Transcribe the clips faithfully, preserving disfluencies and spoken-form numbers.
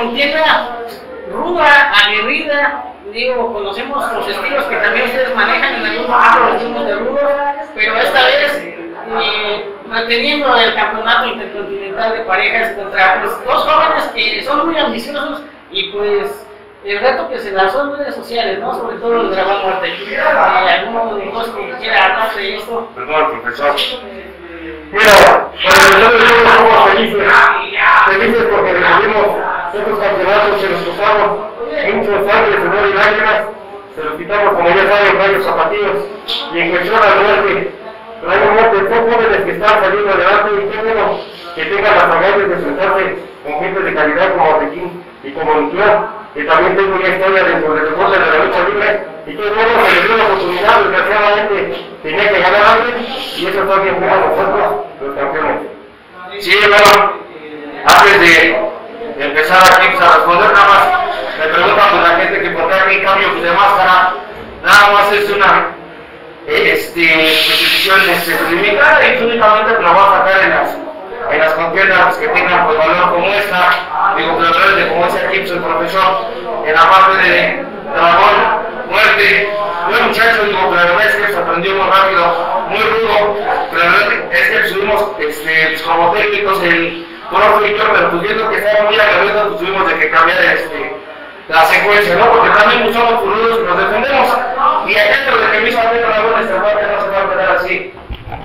contienda ruda, aguerrida. Digo, conocemos los estilos que también ustedes manejan en algunos otros estilos de rudos, pero esta vez eh, manteniendo el campeonato intercontinental de parejas contra pues, dos jóvenes que son muy ambiciosos y pues el reto que se lanzó en redes sociales, ¿no? Sobre todo el Grabar Muerte. Eh, ¿Alguno de los que quiera hablar de esto? Perdón, profesor. Mira, para nosotros somos felices, felices porque recibimos estos campeonatos que nos costamos muchos sangre, sudor y lágrimas, se los quitamos, como ya saben, varios zapatillos, y en cuestión a la muerte, la muerte, son jóvenes que están saliendo adelante y qué bueno que tengan las agallas de sentarse con gente de calidad como Arlequin y como Nucleon, que también tengo una historia dentro del deporte de la lucha libre, y qué bueno se les dio la oportunidad, desgraciadamente tenía que ganar alguien, y eso también fue a nosotros, los campeones. Sí, bueno, antes de empezar aquí pues, a responder nada más, me preguntan pues, la gente que por qué hay cambios de máscara, nada más es una este, exposición este, limitada y únicamente pues, la voy a sacar en las, en las contiendas que tengan pues, valor como esta, digo, pero de como dice aquí pues, el profesor, en la parte de dragón, muerte, buen muchacho, digo, pero la verdad es que se aprendió muy rápido, muy rudo, pero la verdad es que subimos este, pues, como técnicos el profe y yo, pero pues viendo que estaba muy agarrado, pues tuvimos de que cambiar este, la secuencia, ¿no? Porque también usamos rudos y nos defendemos. Y adentro de que mi familia la esta parte no se va a quedar así.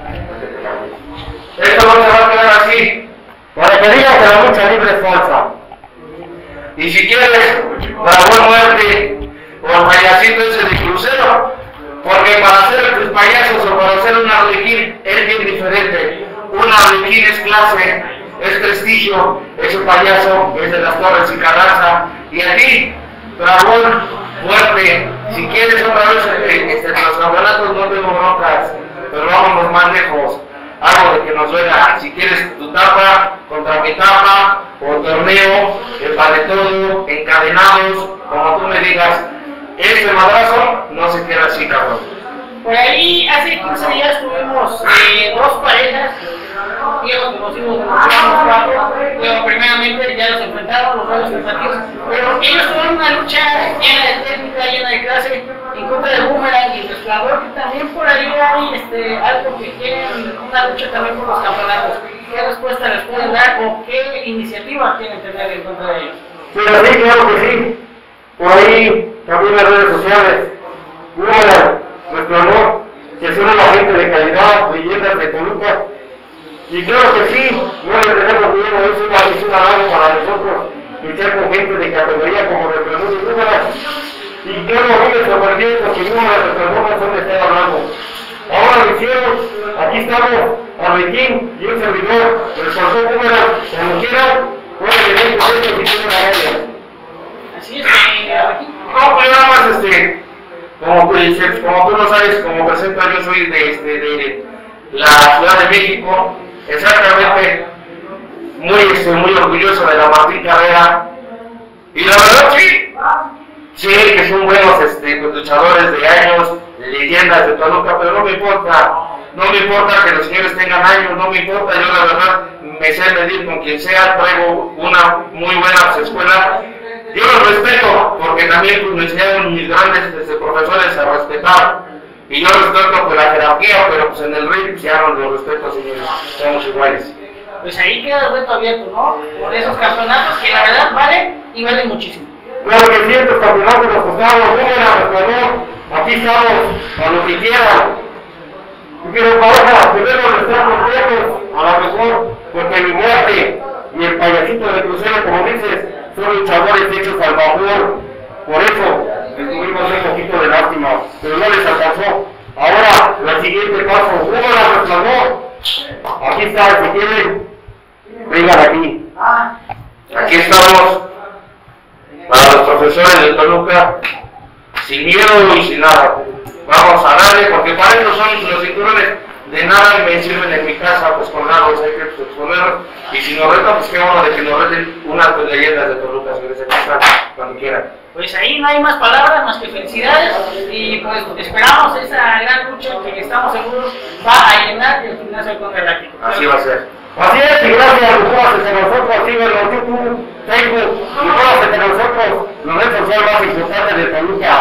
Esto no se va a quedar así. Para que digan que la lucha libre es falsa. Y si quieres, para buena muerte, o el payasito ese de crucero, porque para ser tus payasos o para ser un arlequín es bien diferente. Un arlequín es clase, es prestigio, es un payaso, es de las Torres y Carranza, y a ti, dragón, muerte, si quieres otra vez este, los campeonatos no tengo broncas, pero vámonos más lejos, algo de que nos duela, si quieres tu tapa, contra mi tapa, o torneo, el vale todo, encadenados, como tú me digas, este madrazo no se queda así, cabrón. Por ahí hace quince días tuvimos eh, dos parejas, y los conocimos, nos quedamos cuatro, pero primeramente ya los enfrentaron los rayos infantiles, pero ellos tuvieron una lucha llena de técnica, llena de clase, en contra del boomerang y el resplandor, que también por ahí hay este, algo que quieren, una lucha también por los campeonatos. ¿Qué respuesta les pueden dar o qué iniciativa quieren tener en contra de ellos? Sí, sí, claro que sí. Por ahí también las redes sociales, boomerang, nuestro honor, que son una gente de calidad, leyendas de TOLUCA. Y claro que sí, no le tenemos miedo, es una misión algo para nosotros luchar con gente de categoría como Representación y Números. Y claro, a mí me sorprendió porque ninguna de nuestras formas son de estar hablando. Ahora lo hicieron, aquí estamos, Arlequin y un servidor, el profesor Números, como quieran, pueden tener con esto si tienen la gana. Así es, Arlequin. No, pues nada más este. Como, pues, como tú lo sabes, como presento, yo soy de, este, de la Ciudad de México, exactamente, muy, este, muy orgulloso de la Martín Carrera, y la verdad sí, sí, que son buenos este, luchadores de años, de leyendas de TOLUCA, pero no me importa, no me importa que los señores tengan años, no me importa, yo la verdad me sé medir con quien sea, traigo una muy buena escuela. Yo los respeto, porque también pues, me enseñaron mis grandes desde profesores a respetar. Y yo respeto pues, la jerarquía, pero pues en el ring pues, ya no los respeto, señores. Somos iguales. Pues ahí queda el reto abierto, ¿no? Por esos campeonatos que la verdad valen y valen muchísimo. Claro que sí, estos campeonatos nos costaron números, por favor. Aquí estamos, a lo que quieran. Pero pareja, primero estar contentos, a lo mejor, porque mi muerte y el payasito de crucero, como dices, son luchadores hechos al vapor, por eso les tuvimos un poquito de lástima, pero no les alcanzó. Ahora, el siguiente paso, uno la reclamó, aquí está, si quieren, vengan aquí. Aquí estamos, para los profesores de TOLUCA, sin miedo y sin nada. Vamos a darle, porque para eso son los cinturones. De nada me sirven en mi casa, pues con nada, hay que pues, exponerlos. Y si nos retan, pues qué bueno de que nos reten unas leyendas de TOLUCA, si les gusta, cuando quieran. Pues ahí no hay más palabras, más que felicidades. Y pues esperamos esa gran lucha que estamos seguros va a llenar el gimnasio contra el Arlequin. Así va a ser. Así es, gracias, Lucha, entre nosotros, síguenos en YouTube, Facebook, y todos entre nosotros, la red social más importante de Toluca.